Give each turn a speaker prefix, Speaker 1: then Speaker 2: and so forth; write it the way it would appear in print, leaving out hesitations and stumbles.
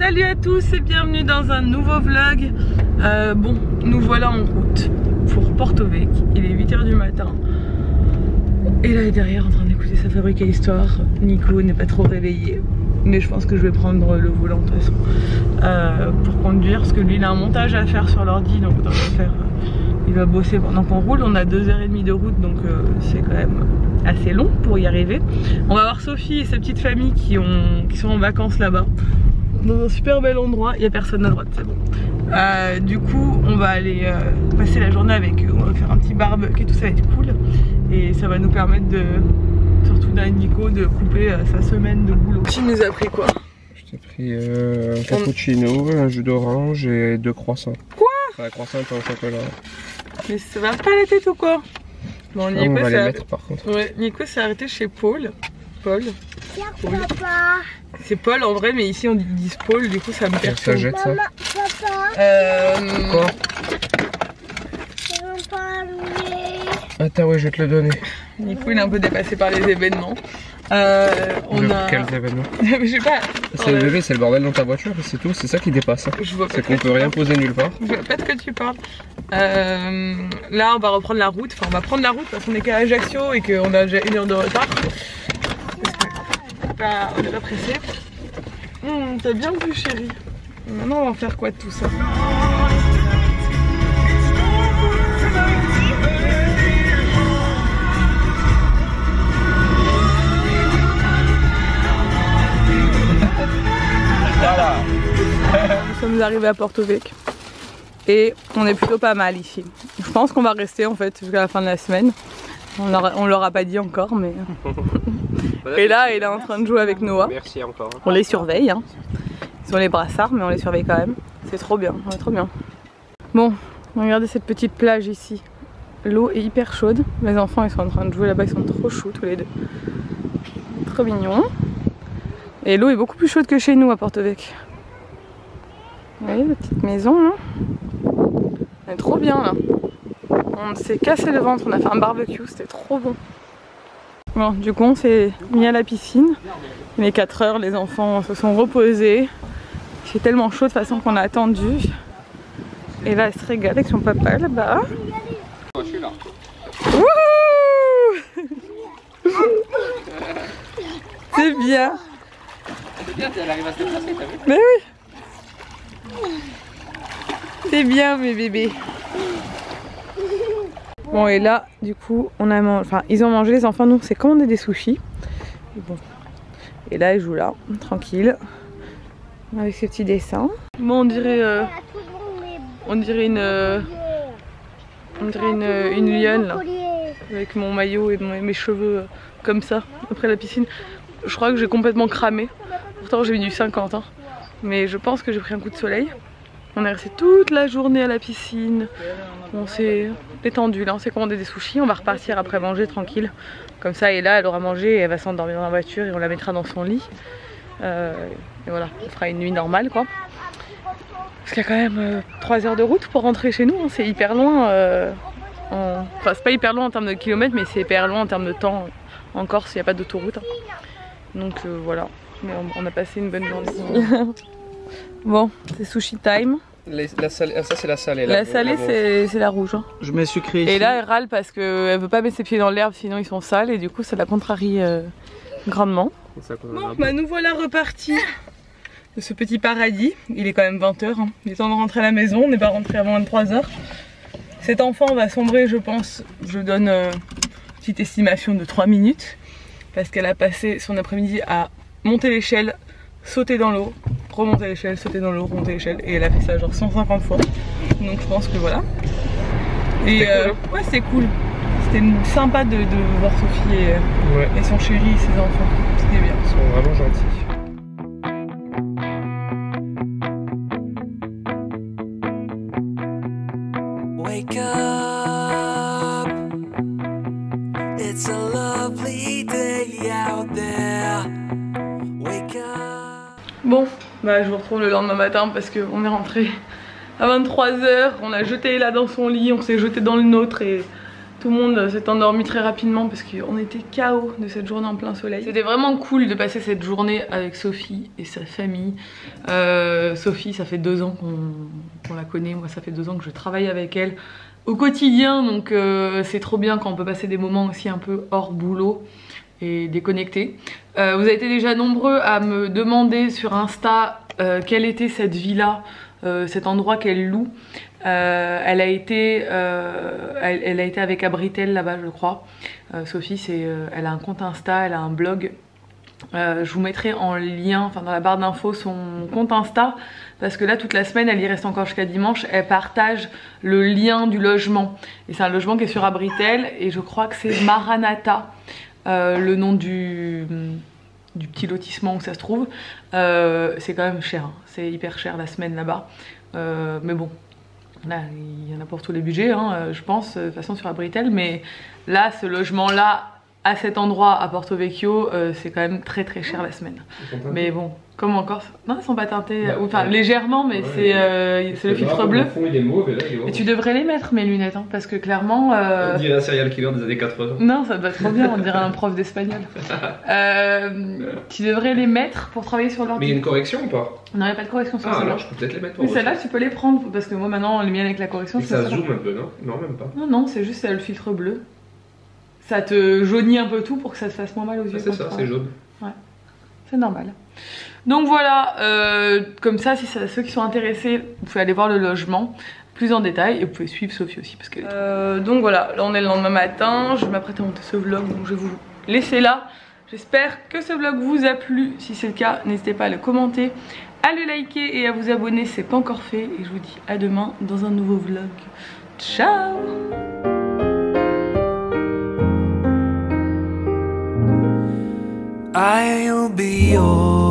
Speaker 1: Salut à tous et bienvenue dans un nouveau vlog. Bon, nous voilà en route pour Porto Vecchio. Il est 8 h du matin. Et là, il est derrière en train d'écouter sa fabrique à histoire. Nico n'est pas trop réveillé, mais je pense que je vais prendre le volant de toute façon pour conduire, parce que lui il a un montage à faire sur l'ordi, donc il va bosser pendant qu'on roule. On a 2 h 30 de route, donc c'est quand même assez long pour y arriver. On va voir Sophie et sa petite famille qui sont en vacances là-bas, dans un super bel endroit. Il n'y a personne à droite, c'est bon. Du coup on va aller passer la journée avec eux. On va faire un petit barbecue et tout, ça va être cool. Et ça va nous permettre de, surtout d'un Nico, de couper sa semaine de boulot. Tu nous as pris quoi?
Speaker 2: Je t'ai pris un cappuccino, un jus d'orange et 2 croissants.
Speaker 1: Quoi?
Speaker 2: Enfin, un croissant et pain au chocolat.
Speaker 1: Mais ça va pas la tête ou quoi? Bon, Nico,
Speaker 2: on va les mettre par contre.
Speaker 1: Ouais, Nico s'est arrêté chez Paul. Paul.
Speaker 3: Papa.
Speaker 1: C'est Paul en vrai, mais ici on dit Paul, du coup ça me perturbe.
Speaker 2: Ça jette ça.
Speaker 3: Maman, papa.
Speaker 2: Quoi?
Speaker 3: Je veux parler.
Speaker 2: Attends, ouais, je vais te le donner.
Speaker 1: Nico il est un peu dépassé par les événements. On a...
Speaker 2: Quels événements?
Speaker 1: Je sais pas.
Speaker 2: C'est le bébé, c'est le bordel dans ta voiture, c'est tout, c'est ça qui dépasse. Hein. C'est qu'on peut rien poser nulle part.
Speaker 1: Je vois pas de quoi tu parles. Là on va reprendre la route, enfin on va prendre la route parce qu'on est qu'à Ajaccio et qu'on a déjà 1 heure de retard. On est pas pressé. T'as bien vu chérie. Maintenant on va en faire quoi de tout ça?
Speaker 2: Voilà.
Speaker 1: Nous sommes arrivés à Porto Vecchio et on est plutôt pas mal ici. Je pense qu'on va rester en fait jusqu'à la fin de la semaine. On leur a pas dit encore, mais... Et là, il est en train de jouer avec Noah.
Speaker 2: Merci encore.
Speaker 1: On les surveille, hein. Ils ont les brassards, mais on les surveille quand même. C'est trop bien, on est trop bien. Bon, regardez cette petite plage ici. L'eau est hyper chaude. Les enfants, ils sont en train de jouer là-bas, ils sont trop choux tous les deux. Trop mignons. Et l'eau est beaucoup plus chaude que chez nous à Porto Vecchio. Vous voyez la petite maison là? Elle est trop bien là. On s'est cassé le ventre, on a fait un barbecue, c'était trop bon. Bon, du coup on s'est mis à la piscine. Il est 4 h, les enfants se sont reposés. Il fait tellement chaud de façon qu'on a attendu. Et là elle se régale avec son papa là-bas.
Speaker 2: Je suis là.
Speaker 1: Wouhou! C'est bien.
Speaker 2: C'est bien, elle arrive à se déplacer, t'as vu?
Speaker 1: Mais oui. C'est bien mes bébés. Bon et là du coup on a mangé, enfin ils ont mangé les enfants, nous on s'est commandé des sushis. Et, bon. Et là ils jouent là, tranquille, avec ces petits dessins. Bon on dirait une lionne là, avec mon maillot et mes cheveux comme ça après la piscine. Je crois que j'ai complètement cramé, pourtant j'ai mis du 50 hein. Mais je pense que j'ai pris un coup de soleil. On est resté toute la journée à la piscine, on s'est détendu, là on s'est commandé des sushis, on va repartir après manger tranquille. Comme ça, et là elle aura mangé et elle va s'endormir dans la voiture et on la mettra dans son lit. Et voilà, on fera une nuit normale quoi. Parce qu'il y a quand même 3 heures de route pour rentrer chez nous, hein. C'est hyper loin, enfin c'est pas hyper loin en termes de kilomètres, mais c'est hyper loin en termes de temps. En Corse, il n'y a pas d'autoroute. Hein. Donc voilà, mais on a passé une bonne journée. Bon, c'est sushi time.
Speaker 2: La salée, ça c'est la salée.
Speaker 1: La salée c'est la rouge. Hein.
Speaker 2: Je mets sucré ici.
Speaker 1: Et là elle râle parce qu'elle veut pas mettre ses pieds dans l'herbe sinon ils sont sales et du coup ça la contrarie grandement. Bon, bah nous voilà repartis de ce petit paradis. Il est quand même 20 h. Hein. Il est temps de rentrer à la maison, on n'est pas rentré avant 23 h. Cet enfant va sombrer je pense, je donne une petite estimation de 3 minutes. Parce qu'elle a passé son après-midi à monter l'échelle, sauter dans l'eau, remonter l'échelle, sauter dans l'eau, remonter l'échelle, et elle a fait ça genre 150 fois. Donc je pense que voilà. Et cool. Ouais c'est cool. C'était sympa de voir Sophie et son chéri et ses enfants. C'était bien.
Speaker 2: Ils sont vraiment gentils.
Speaker 4: Wake up, it's a lovely day out there. Wake up.
Speaker 1: Bon, bah je vous retrouve le lendemain matin parce qu'on est rentré à 23 h. On a jeté Ella dans son lit, on s'est jeté dans le nôtre et Tout le monde s'est endormi très rapidement parce qu'on était KO de cette journée en plein soleil. C'était vraiment cool de passer cette journée avec Sophie et sa famille. Sophie, ça fait 2 ans qu'on la connaît. Moi, ça fait 2 ans que je travaille avec elle au quotidien. Donc c'est trop bien quand on peut passer des moments aussi un peu hors boulot et déconnecté. Vous avez été déjà nombreux à me demander sur Insta quelle était cette villa, cet endroit qu'elle loue. Elle a été avec Abritel là-bas, je crois. Sophie, elle a un compte Insta, elle a un blog. Je vous mettrai en lien, enfin dans la barre d'infos, son compte Insta, parce que là toute la semaine, elle y reste encore jusqu'à dimanche. Elle partage le lien du logement, et c'est un logement qui est sur Abritel, et je crois que c'est Maranatha, le nom du petit lotissement où ça se trouve. C'est quand même cher, hein. C'est hyper cher la semaine là-bas, mais bon. Là, il y en a pour tous les budgets, hein, je pense, de toute façon sur Abritel. Mais là, ce logement-là, à cet endroit, à Porto Vecchio, c'est quand même très très cher la semaine. Mais bon, comme encore... Non, ils sont pas teintés, enfin légèrement, mais ouais, c'est le filtre bleu. Fond, il est mauve, et là, et tu devrais les mettre, mes lunettes, hein, parce que clairement... On dirait un serial killer des années 80. Non, ça doit trop bien, on dirait un prof d'espagnol. Tu devrais les mettre pour travailler sur l'ordi. Mais il y a une correction ou pas? Non, il n'y a pas de correction sur celle-là. Alors je peux peut-être les mettre pour... Mais celle-là, tu peux les prendre, parce que moi maintenant, les miennes avec la correction... Et ça zoome un peu, non? Non, même pas. Non, non, c'est juste le filtre bleu. Ça te jaunit un peu tout pour que ça te fasse moins mal aux yeux. C'est ça, c'est jaune. Ouais, c'est normal. Donc voilà, comme ça, si ceux qui sont intéressés, vous pouvez aller voir le logement plus en détail et vous pouvez suivre Sophie aussi parce qu'elle donc voilà, là on est le lendemain matin, je m'apprête à monter ce vlog, donc je vais vous laisser là. J'espère que ce vlog vous a plu. Si c'est le cas, n'hésitez pas à le commenter, à le liker et à vous abonner si ce n'est pas encore fait. Et je vous dis à demain dans un nouveau vlog. Ciao!
Speaker 4: I'll be yours.